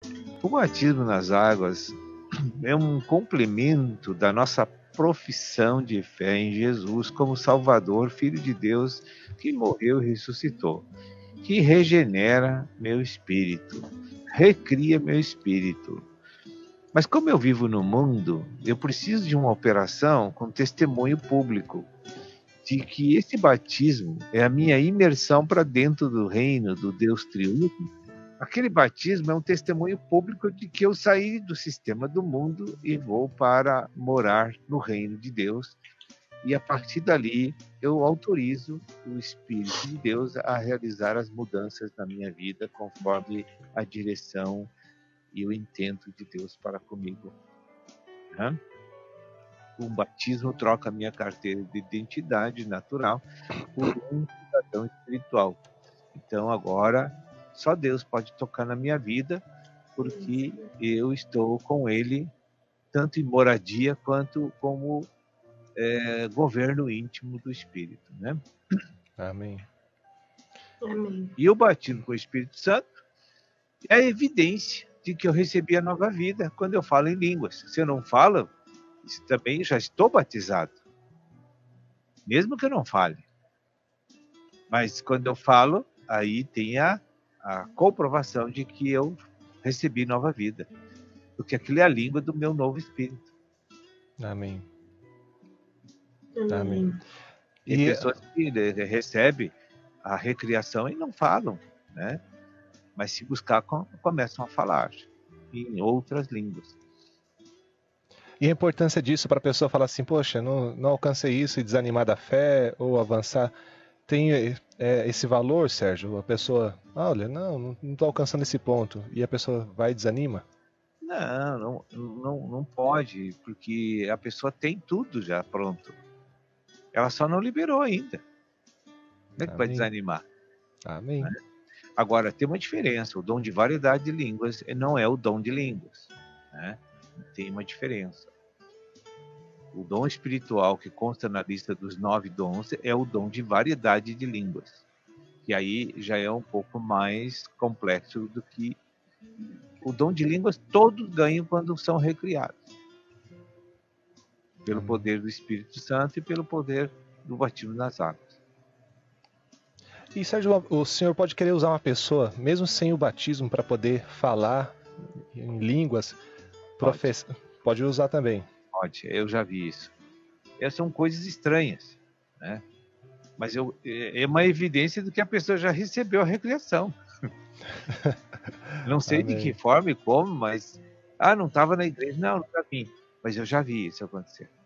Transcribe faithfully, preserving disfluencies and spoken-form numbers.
O batismo nas águas é um complemento da nossa profissão de fé em Jesus como Salvador, Filho de Deus, que morreu e ressuscitou, que regenera meu espírito, recria meu espírito. Mas como eu vivo no mundo, eu preciso de uma operação com testemunho público, de que esse batismo é a minha imersão para dentro do reino do Deus triuno. Aquele batismo é um testemunho público de que eu saí do sistema do mundo e vou para morar no reino de Deus. E a partir dali, eu autorizo o Espírito de Deus a realizar as mudanças na minha vida conforme a direção e o intento de Deus para comigo. Né? O batismo troca a minha carteira de identidade natural por um cidadão espiritual. Então agora só Deus pode tocar na minha vida, porque eu estou com Ele, tanto em moradia quanto como é, governo íntimo do Espírito. Né? Amém. Amém. E o batismo com o Espírito Santo é a evidência de que eu recebi a nova vida quando eu falo em línguas. Se eu não falo, também já estou batizado, mesmo que eu não fale. Mas quando eu falo, aí tem a, a comprovação de que eu recebi nova vida, porque aquilo é a língua do meu novo espírito. Amém. Amém. Amém. Tem E pessoas que recebem a recriação e não falam, né? Mas se buscar, começam a falar em outras línguas. E a importância disso para a pessoa falar assim, poxa, não, não alcancei isso e desanimar da fé ou avançar. Tem é, esse valor, Sérgio? A pessoa, olha, não, não estou alcançando esse ponto. E a pessoa vai e desanima? Não, não, não, não pode, porque a pessoa tem tudo já pronto. Ela só não liberou ainda. Como é que Amém. vai desanimar? Amém. Né? Agora, tem uma diferença. O dom de variedade de línguas não é o dom de línguas. Né? Tem uma diferença. O dom espiritual que consta na lista dos nove dons é o dom de variedade de línguas. Que aí já é um pouco mais complexo do que o dom de línguas. Todos ganham quando são recriados. Pelo Amém. poder do Espírito Santo e pelo poder do batismo nas águas. E Sérgio, o senhor pode querer usar uma pessoa, mesmo sem o batismo, para poder falar em línguas? Profess... Pode. Pode usar também. Pode, eu já vi isso. Essas são coisas estranhas, né? Mas eu, é uma evidência de que a pessoa já recebeu a recriação. Não sei Amém. de que forma e como, mas... Ah, não estava na igreja. Não, nunca vi. Mas eu já vi isso acontecer.